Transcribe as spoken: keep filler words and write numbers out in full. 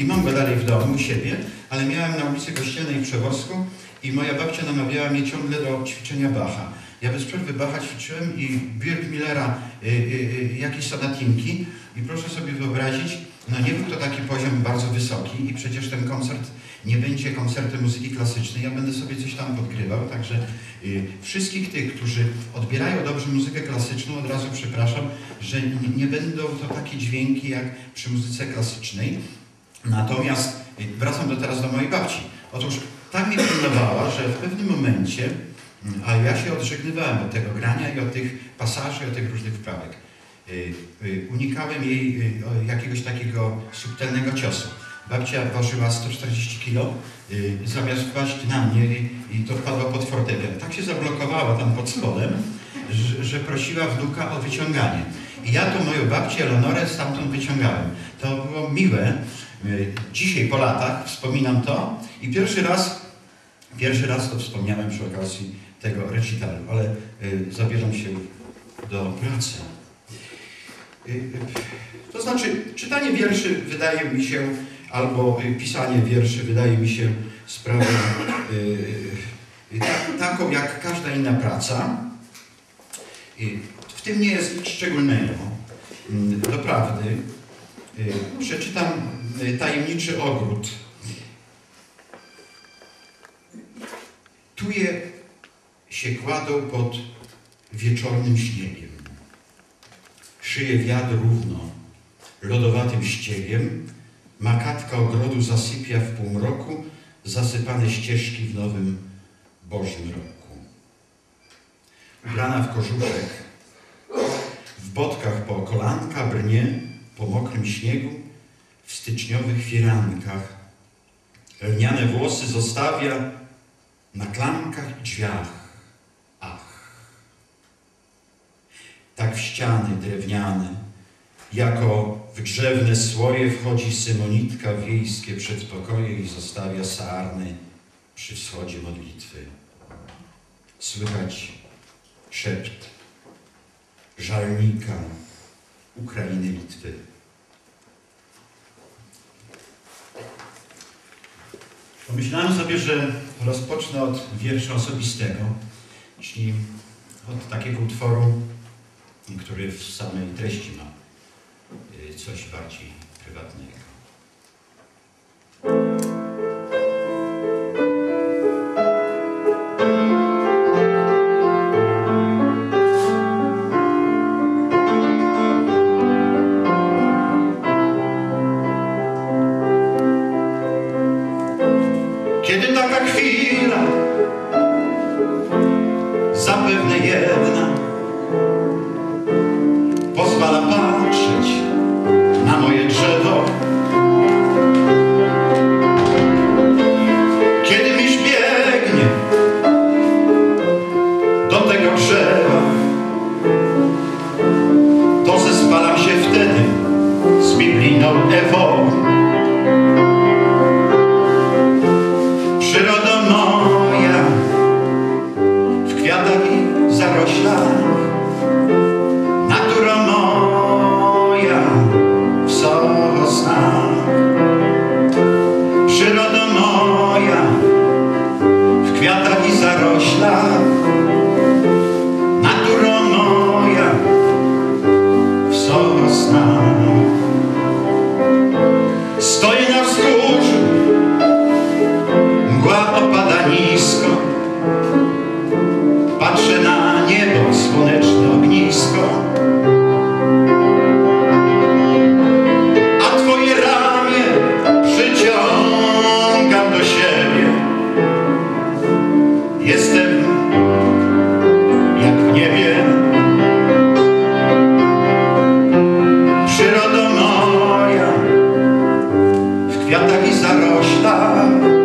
mam go dalej w domu u siebie, ale miałem na ulicy Kościelnej w Przewozku i moja babcia namawiała mnie ciągle do ćwiczenia Bacha. Ja bez przerwy Bacha ćwiczyłem i Birkmillera, y, y, y, jakieś sonatinki i proszę sobie wyobrazić, no nie był to taki poziom bardzo wysoki i przecież ten koncert nie będzie koncertem muzyki klasycznej, ja będę sobie coś tam podgrywał, także y, wszystkich tych, którzy odbierają dobrze muzykę klasyczną, od razu przepraszam, że nie, nie będą to takie dźwięki jak przy muzyce klasycznej. Natomiast y, wracam do teraz do mojej babci. Otóż tak mnie pilnowała, że w pewnym momencie, a ja się odżegnywałem od tego grania i od tych pasaży, od tych różnych wprawek. Y, y, unikałem jej y, jakiegoś takiego subtelnego ciosu. Babcia ważyła sto czterdzieści kilo, y, zamiast wpaść na mnie i, i to wpadła pod fortepian. Tak się zablokowała tam pod spodem, że, że prosiła wnuka o wyciąganie. I ja tą moją babcię Eleonorę stamtąd wyciągałem. To było miłe. Y, dzisiaj po latach wspominam to i pierwszy raz, pierwszy raz to wspomniałem przy okazji tego recitalu, ale y, zabieram się do pracy. Y, y, to znaczy, czytanie wierszy wydaje mi się, albo pisanie wierszy wydaje mi się sprawą y, ta, taką jak każda inna praca. Y, w tym nie jest nic szczególnego. Y, doprawdy y, przeczytam y, Tajemniczy ogród. Tuje się kładą pod wieczornym śniegiem. Szyje wiatr równo, lodowatym ściegiem. Makatka ogrodu zasypia w półmroku zasypane ścieżki w nowym Bożym roku. Ubrana w kożuszek, w botkach po kolanka brnie po mokrym śniegu, w styczniowych firankach. Lniane włosy zostawia na klankach i drzwiach. Ach! Tak w ściany drewniane, jako w drzewne słoje wchodzi symonitka wiejskie przedpokoje i zostawia sarny przy wschodzie modlitwy. Słychać szept żalnika Ukrainy, Litwy. Pomyślałem sobie, że rozpocznę od wiersza osobistego, czyli od takiego utworu, który w samej treści ma coś bardziej prywatnego. Kiedy taka chwila, zapewne jedna, pozwala patrzeć na moje drzewo. Kiedy miś biegnie do tego drzewa, to zespalam się wtedy z biblijną Ewą. Przyroda moja w kwiatach i zaroślach, natura moja w sosnach. Przyroda moja w kwiatach i zaroślach, natura moja w sosnach. Stoję na wzgórzu, mgła opada nisko, patrzę na niebo, słoneczne ognisko. A twoje ramię przyciągam do siebie. Jestem jak w niebie. Przyrodo moja w kwiatach i zaroślach,